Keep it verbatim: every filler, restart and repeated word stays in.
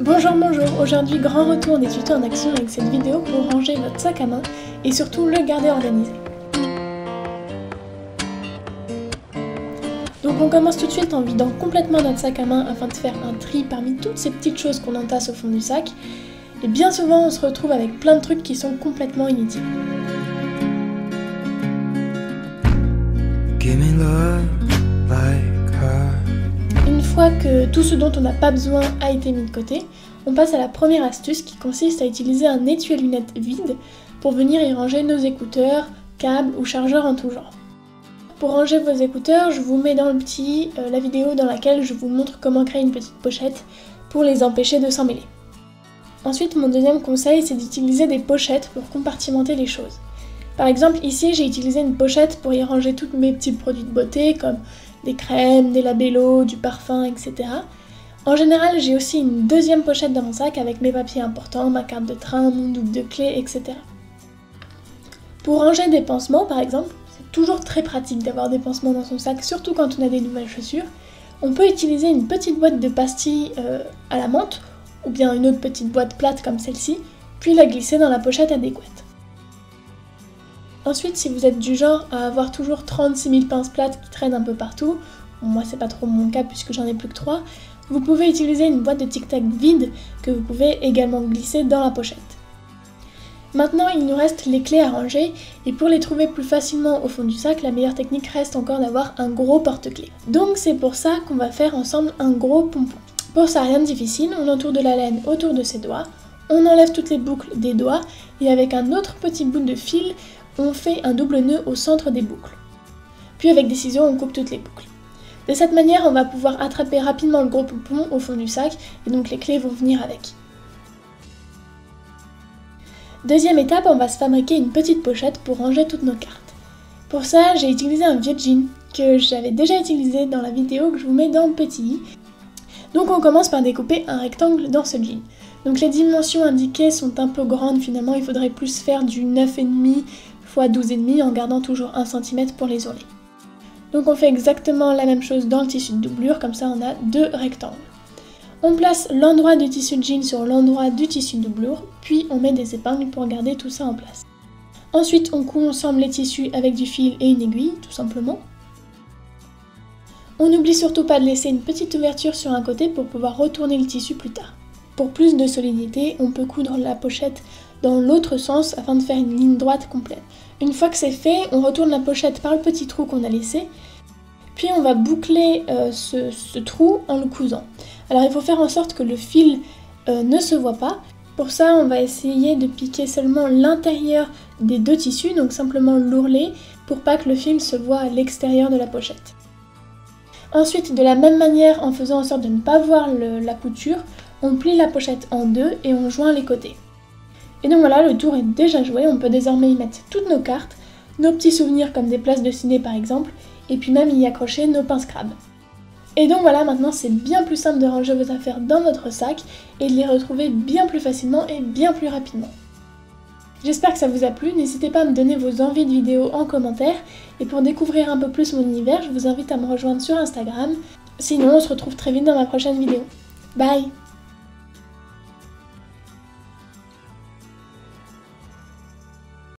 Bonjour bonjour, aujourd'hui grand retour des tutos en action avec cette vidéo pour ranger votre sac à main et surtout le garder organisé. Donc on commence tout de suite en vidant complètement notre sac à main afin de faire un tri parmi toutes ces petites choses qu'on entasse au fond du sac. Et bien souvent on se retrouve avec plein de trucs qui sont complètement inutiles. Give me love like her. Une fois que tout ce dont on n'a pas besoin a été mis de côté, on passe à la première astuce qui consiste à utiliser un étui à lunettes vide pour venir y ranger nos écouteurs, câbles ou chargeurs en tout genre. Pour ranger vos écouteurs, je vous mets dans le petit euh, la vidéo dans laquelle je vous montre comment créer une petite pochette pour les empêcher de s'emmêler. Ensuite, mon deuxième conseil, c'est d'utiliser des pochettes pour compartimenter les choses. Par exemple, ici, j'ai utilisé une pochette pour y ranger tous mes petits produits de beauté comme des crèmes, des labellos, du parfum, et cetera. En général, j'ai aussi une deuxième pochette dans mon sac avec mes papiers importants, ma carte de train, mon double de clé, et cetera. Pour ranger des pansements, par exemple, c'est toujours très pratique d'avoir des pansements dans son sac, surtout quand on a des nouvelles chaussures. On peut utiliser une petite boîte de pastilles euh, à la menthe, ou bien une autre petite boîte plate comme celle-ci, puis la glisser dans la pochette adéquate. Ensuite, si vous êtes du genre à avoir toujours trente-six mille pinces plates qui traînent un peu partout, moi c'est pas trop mon cas puisque j'en ai plus que trois, vous pouvez utiliser une boîte de tic-tac vide que vous pouvez également glisser dans la pochette. Maintenant, il nous reste les clés à ranger et pour les trouver plus facilement au fond du sac, la meilleure technique reste encore d'avoir un gros porte-clés. Donc c'est pour ça qu'on va faire ensemble un gros pompon. Pour ça, rien de difficile, on entoure de la laine autour de ses doigts, on enlève toutes les boucles des doigts et avec un autre petit bout de fil, on fait un double nœud au centre des boucles. Puis avec des ciseaux, on coupe toutes les boucles. De cette manière, on va pouvoir attraper rapidement le gros pompon au fond du sac et donc les clés vont venir avec. Deuxième étape, on va se fabriquer une petite pochette pour ranger toutes nos cartes. Pour ça, j'ai utilisé un vieux jean que j'avais déjà utilisé dans la vidéo que je vous mets dans le petit i. Donc on commence par découper un rectangle dans ce jean. Donc les dimensions indiquées sont un peu grandes finalement, il faudrait plus faire du neuf virgule cinq fois douze virgule cinq en gardant toujours un centimètre pour les ourlets. Donc on fait exactement la même chose dans le tissu de doublure, comme ça on a deux rectangles. On place l'endroit du tissu de jean sur l'endroit du tissu de doublure, puis on met des épingles pour garder tout ça en place. Ensuite on coud ensemble les tissus avec du fil et une aiguille, tout simplement. On n'oublie surtout pas de laisser une petite ouverture sur un côté pour pouvoir retourner le tissu plus tard. Pour plus de solidité, on peut coudre la pochette dans l'autre sens afin de faire une ligne droite complète. Une fois que c'est fait, on retourne la pochette par le petit trou qu'on a laissé, puis on va boucler euh, ce, ce trou en le cousant. Alors il faut faire en sorte que le fil euh, ne se voit pas. Pour ça, on va essayer de piquer seulement l'intérieur des deux tissus, donc simplement l'ourlet, pour pas que le fil se voit à l'extérieur de la pochette. Ensuite, de la même manière, en faisant en sorte de ne pas voir le, la couture, on plie la pochette en deux et on joint les côtés. Et donc voilà, le tour est déjà joué, on peut désormais y mettre toutes nos cartes, nos petits souvenirs comme des places de ciné par exemple, et puis même y accrocher nos pinces crabes. Et donc voilà, maintenant c'est bien plus simple de ranger vos affaires dans votre sac et de les retrouver bien plus facilement et bien plus rapidement. J'espère que ça vous a plu, n'hésitez pas à me donner vos envies de vidéos en commentaire, et pour découvrir un peu plus mon univers, je vous invite à me rejoindre sur Instagram. Sinon, on se retrouve très vite dans ma prochaine vidéo. Bye!